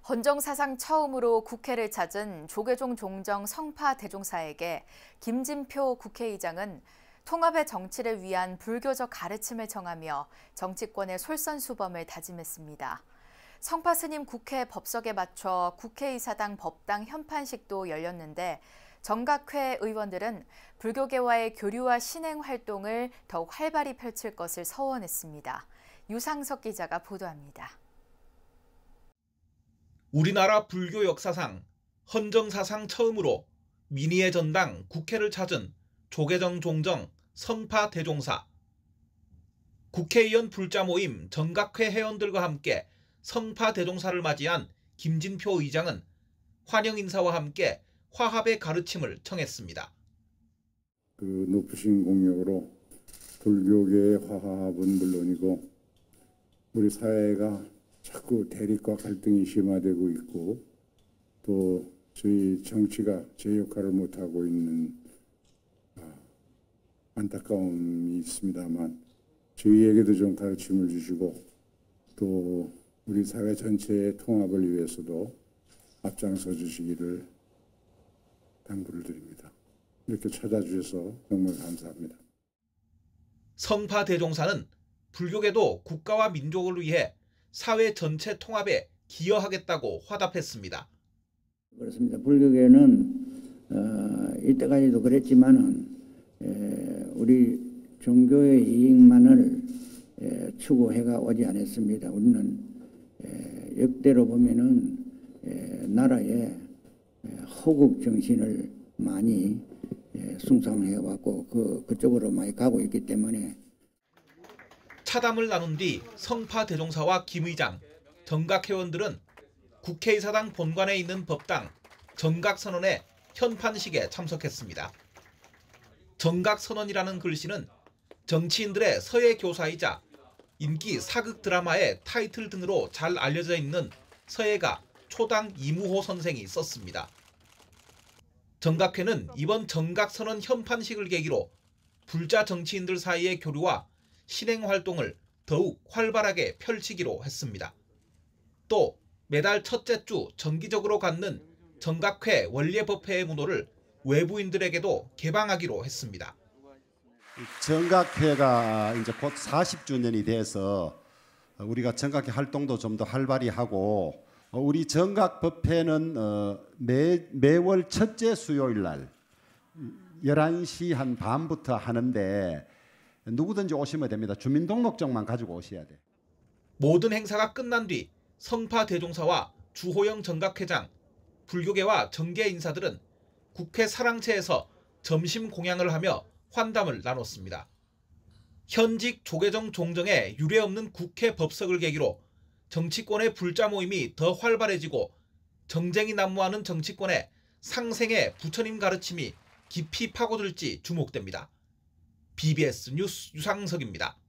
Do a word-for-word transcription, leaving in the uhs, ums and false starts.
헌정사상 처음으로 국회를 찾은 조계종 종정 성파 대종사에게 김진표 국회의장은 통합의 정치를 위한 불교적 가르침을 정하며 정치권의 솔선수범을 다짐했습니다. 성파 스님 국회 법석에 맞춰 국회의사당 법당 현판식도 열렸는데 정각회 의원들은 불교계와의 교류와 신행 활동을 더욱 활발히 펼칠 것을 서원했습니다. 유상석 기자가 보도합니다. 우리나라 불교 역사상 헌정사상 처음으로 민의의 전당 국회를 찾은 조계종 종정 성파 대종사. 국회의원 불자 모임 정각회 회원들과 함께 성파 대종사를 맞이한 김진표 의장은 환영 인사와 함께 화합의 가르침을 청했습니다. 그 높으신 공력으로 불교계의 화합은 물론이고 우리 사회가 자꾸 대립과 갈등이 심화되고 있고 또 저희 정치가 제 역할을 못하고 있는 안타까움이 있습니다만 저희에게도 좀 가르침을 주시고 또 우리 사회 전체의 통합을 위해서도 앞장서 주시기를 당부를 드립니다. 이렇게 찾아주셔서 정말 감사합니다. 성파 대종사는 불교계도 국가와 민족을 위해 사회 전체 통합에 기여하겠다고 화답했습니다. 그렇습니다. 불교계는 어, 이때까지도 그랬지만은 에, 우리 종교의 이익만을 에, 추구해가 오지 않았습니다. 우리는 에, 역대로 보면은 에, 나라의 에, 호국 정신을 많이 에, 숭상해왔고 그 그쪽으로 많이 가고 있기 때문에. 차담을 나눈 뒤 성파 대종사와 김 의장, 정각 회원들은 국회의사당 본관에 있는 법당 정각선언의 현판식에 참석했습니다. 정각선언이라는 글씨는 정치인들의 서예 교사이자 인기 사극 드라마의 타이틀 등으로 잘 알려져 있는 서예가 초당 이무호 선생이 썼습니다. 정각회는 이번 정각선언 현판식을 계기로 불자 정치인들 사이의 교류와 신행 활동을 더욱 활발하게 펼치기로 했습니다. 또 매달 첫째 주 정기적으로 갖는 정각회 원례법회의 문호를 외부인들에게도 개방하기로 했습니다. 정각회가 이제 곧 사십 주년이 돼서 우리가 정각회 활동도 좀 더 활발히 하고 우리 정각법회는 매, 매월 첫째 수요일 날 열한 시 한 반부터 하는데 누구든지 오시면 됩니다. 주민등록증만 가지고 오셔야 돼. 모든 행사가 끝난 뒤 성파 대종사와 주호영 정각회장, 불교계와 정계 인사들은 국회 사랑채에서 점심 공양을 하며 환담을 나눴습니다. 현직 조계종 종정에 유례없는 국회 법석을 계기로 정치권의 불자 모임이 더 활발해지고 정쟁이 난무하는 정치권의 상생의 부처님 가르침이 깊이 파고들지 주목됩니다. 비비에스 뉴스 유상석입니다.